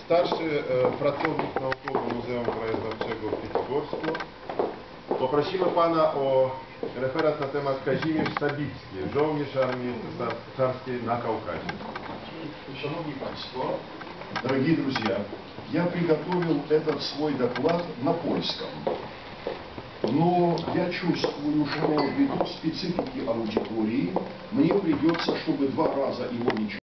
starszy pracownik naukowy Muzeum Krajoznawczego w Pятигорсku. Poprosimy Pana o referat na temat Kazimierz Sabicki, żołnierz Armii Царskiej na Kaukazie. Шановні Państwo, дорогие друзья, я приготовил этот свой доклад на польском. Но я чувствую, что ввиду специфики аудитории мне придется, чтобы 2 раза его не читать.